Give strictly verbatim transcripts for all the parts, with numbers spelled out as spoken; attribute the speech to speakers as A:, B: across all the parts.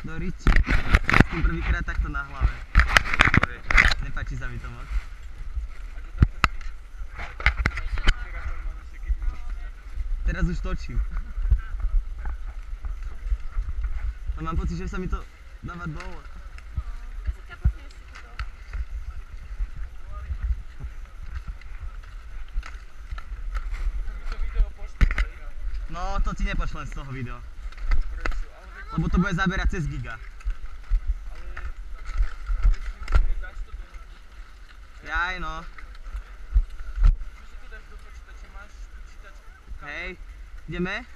A: Do riči. S tým prvýkrát takto na hlave. Nepáči sa mi to moc. Teraz už točím. No mám pocit, že sa mi to dáva dole. No to ti nepošlem z toho videa. Lebo to bude zaberať cez giga. Jaj no. Hej, ideme?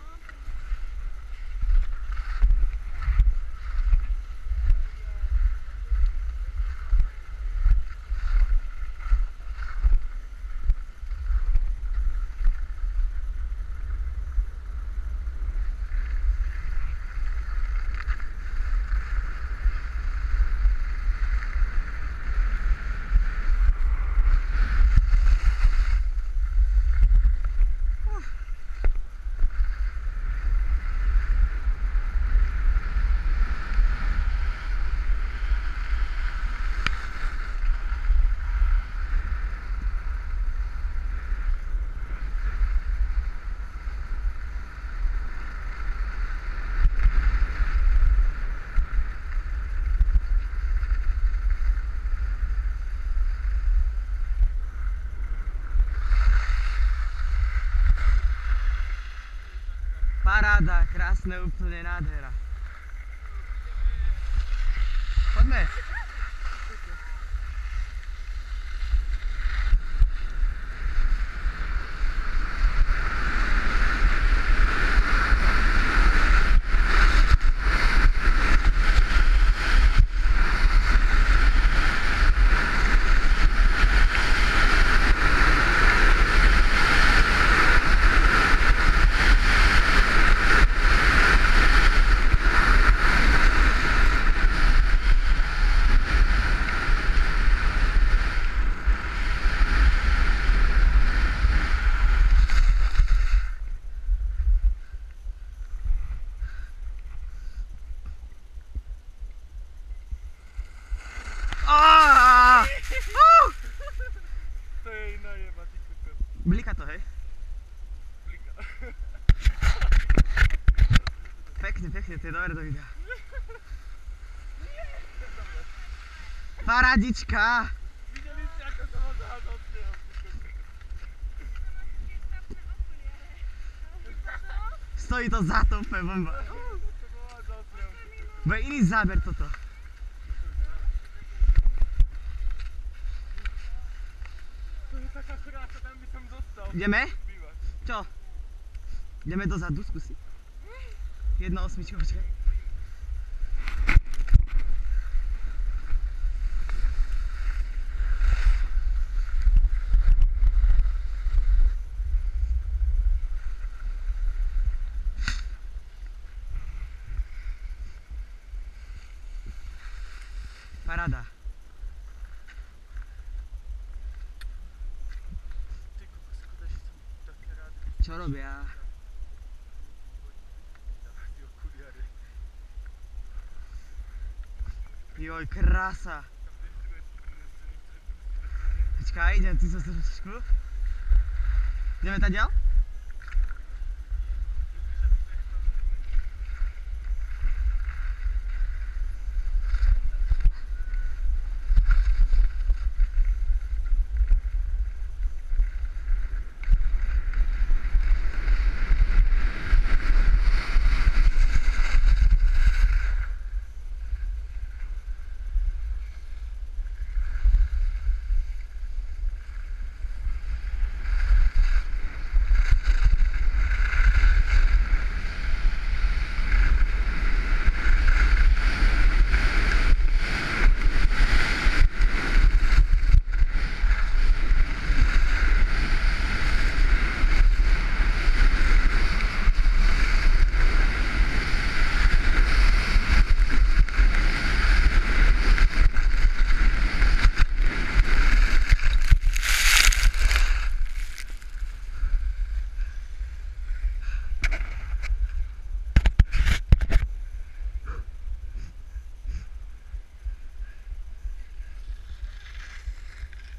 A: Paráda, krásne, úplne nádhera. Poďme. Blika to, hej?
B: Blika.
A: Pekne, pekne, to je dobré do videa. Parádička!
B: Videli ste, ako som ho zahádol s neho?
A: Stojí to za to, úplne bomba. Bude iný záber toto.
B: To je taká krása, tam by som zostal.
A: Ideme?
B: Bývať.
A: Čo? Ideme dozadu, skúsi. Jedna osmička, počkaj. Paráda.
B: Ty kokos, škoda, že som také rád.
A: Čo robia?
B: Ty okuliare.
A: Joj, krása. Počkaj, idem tu sa trošku. Ideme tadiaľ?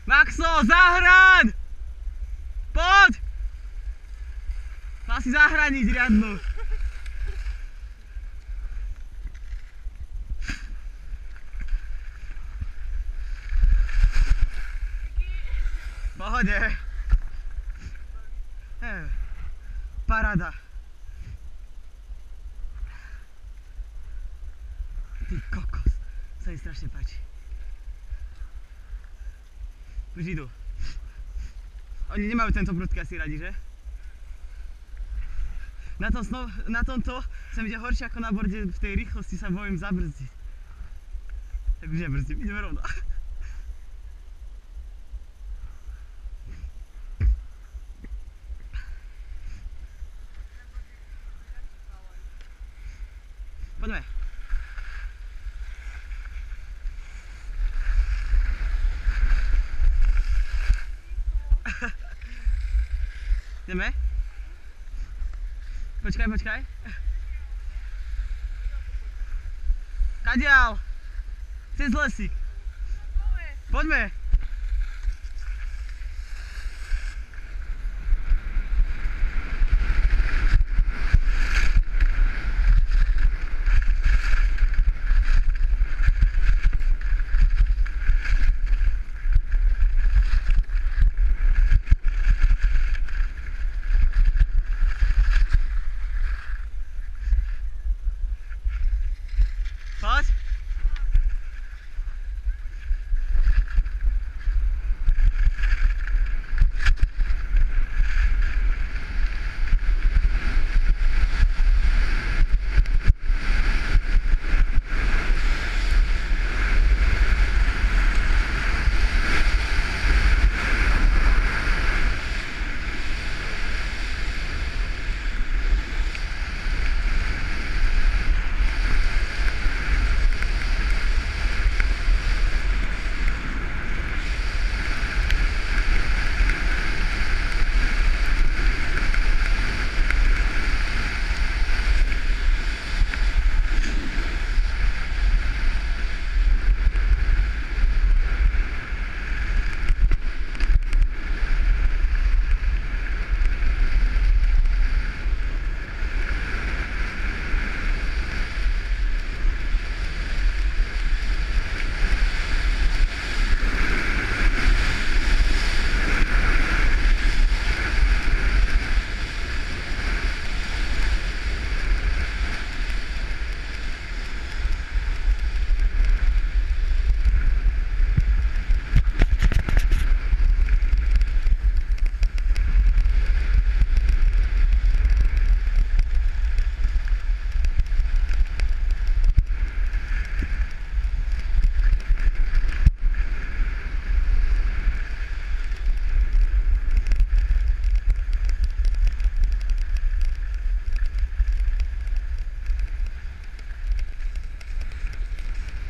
A: Maxo, zahraň! Poď! Mal si zahraniť riadnu. Pohode. Eh, Paráda. Ty kokos. Sa mi strašne páči. Už idú. Oni nemajú tento prudký asi radi, že? Na, tom snov, na tomto sa mi ide horšie ako na borde, v tej rýchlosti sa bojím zabrzdiť. Tak už nebrzdím, ideme rovno. Poďme. Ideme? Počkaj, počkaj. Kadiaľ? Cez lesík. Poďme. Poď.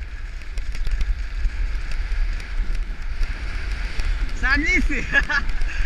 A: Sadni si!